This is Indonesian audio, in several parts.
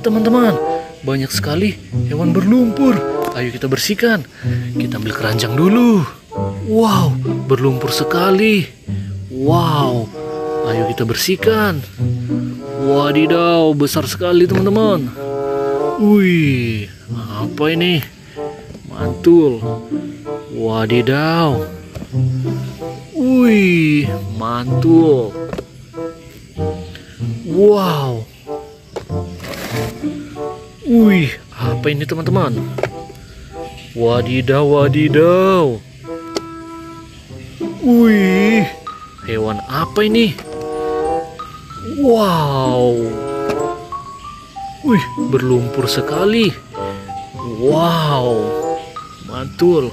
Lihat teman-teman, banyak sekali hewan berlumpur. Ayo kita bersihkan. Kita ambil keranjang dulu. Wow, berlumpur sekali. Wow, ayo kita bersihkan. Wadidaw, besar sekali teman-teman. Wih, apa ini? Mantul. Wadidaw. Wih, mantul. Wow. Wih, apa ini teman-teman? Wadidaw, wadidaw. Wih, hewan apa ini? Wow. Wih, berlumpur sekali. Wow, mantul.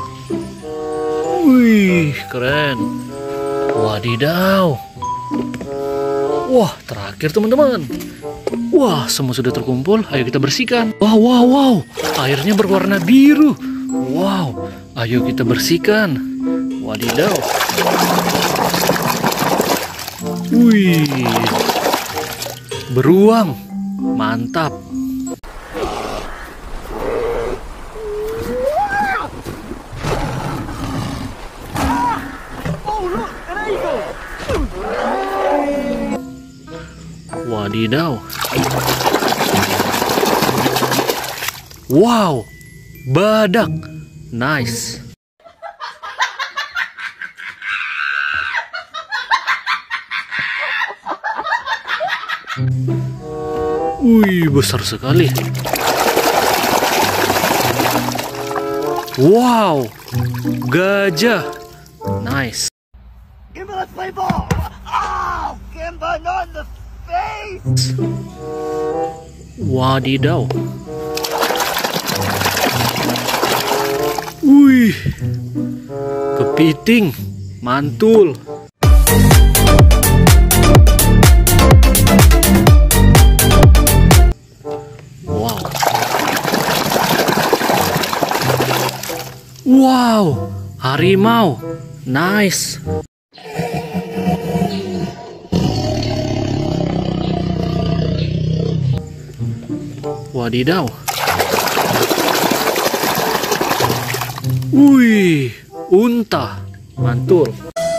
Wih, keren. Wadidaw. Wah, terakhir teman-teman. Wah, semua sudah terkumpul. Ayo kita bersihkan. Wow, wow, wow. Airnya berwarna biru. Wow, ayo kita bersihkan. Wadidaw. Wih, beruang. Mantap. Wadidaw. Wow, badak. Nice. Wih, besar sekali. Wow, gajah. Nice. Let's play ball. Oh, Kimba on the face. Wadidaw. Wih, kepiting. Mantul. Wow. Wow, harimau. Nice. Wadidaw. Wih, unta. Mantul.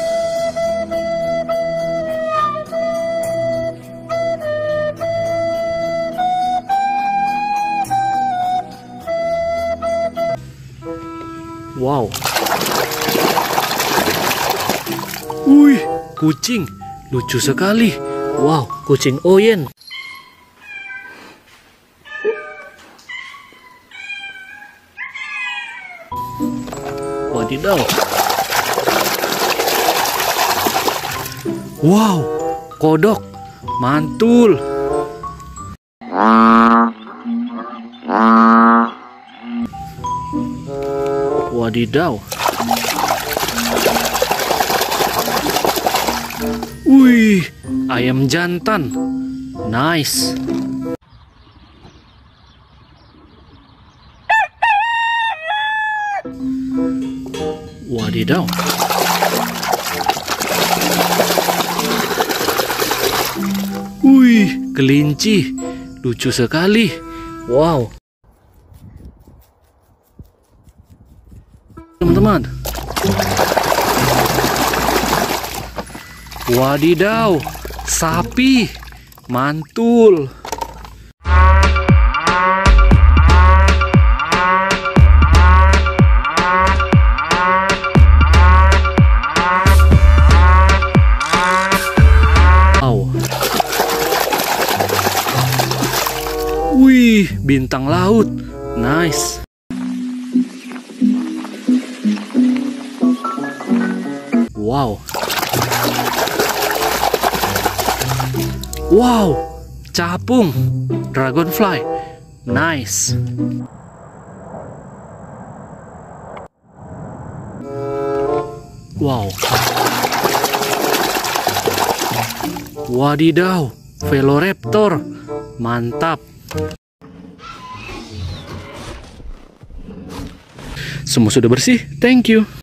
Wow. Wih, kucing. Lucu sekali. Wow, kucing Oyen. Wadidaw. Wow, kodok. Mantul. Wadidaw. Wih, ayam jantan. Nice. Wadidaw. Wih, kelinci. Lucu sekali. Wow. Teman-teman. Wadidaw, sapi. Mantul. Wih, bintang laut. Nice. Wow. Wow, capung. Dragonfly. Nice. Wow. Wadidaw, Velociraptor. Mantap. Semua sudah bersih. Thank you.